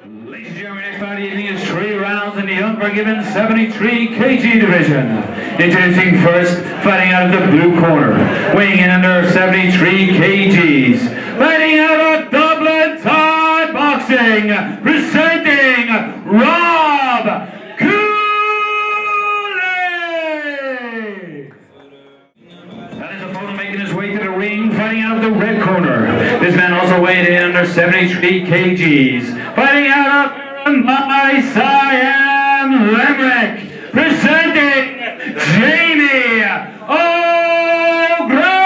Ladies and gentlemen, next fight of the evening is 3 rounds in the Unforgiven 73 kg division. Introducing first, fighting out of the blue corner, weighing in under 73 kgs, fighting out of Dublin Thai Boxing, presenting Rob Cooley. That is opponent making his way to the ring, fighting out of the red corner. This man also weighed in under 73 kgs, fighting out of my Siam Limerick, presenting Jamie O'Grady.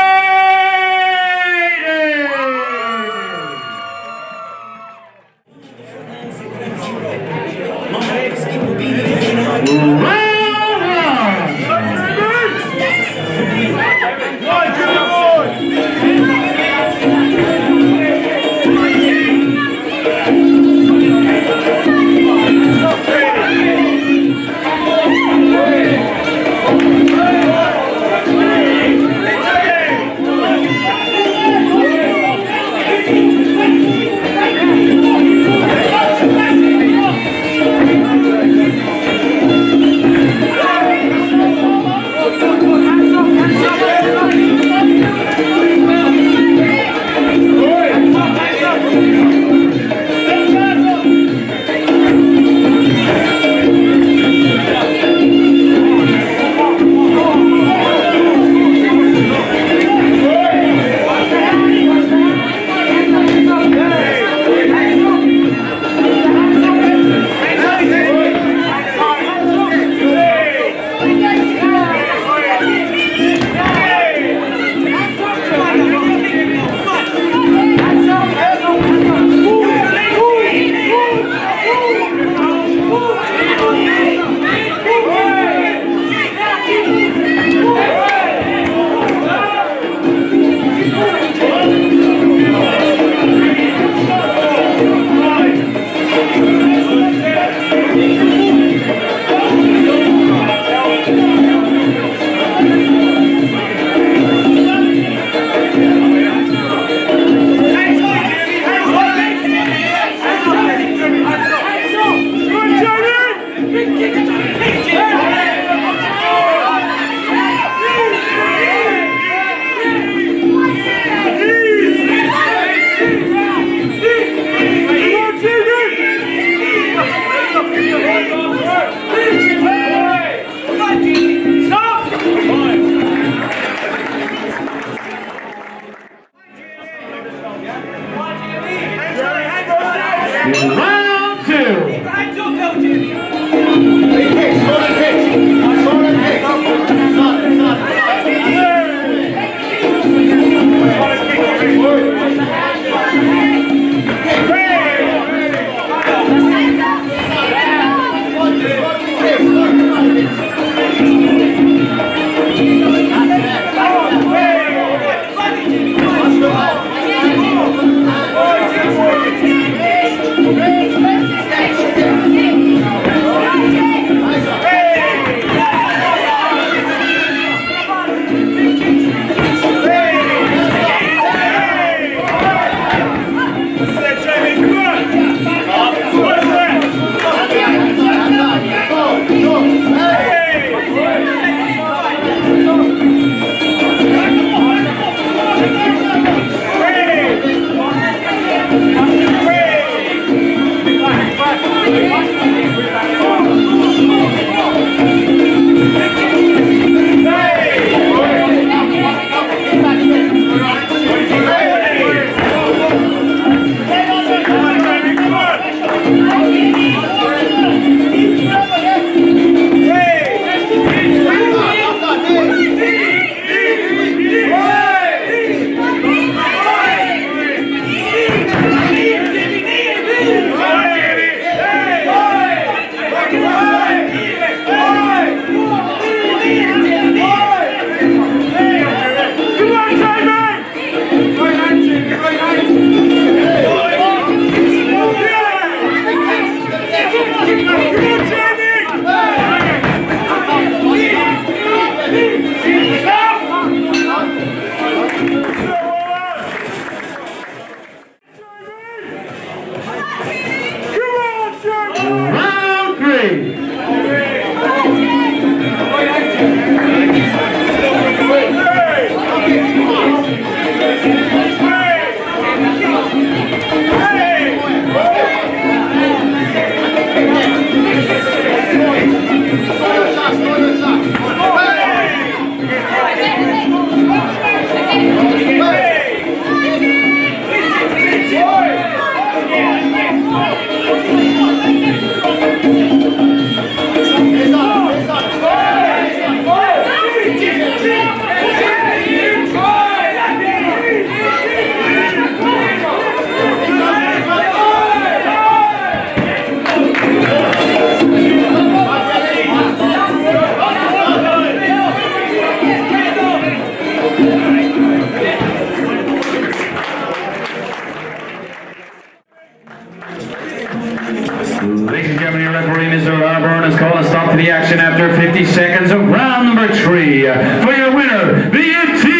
stop to the action after 50 seconds of round number 3. For your winner, the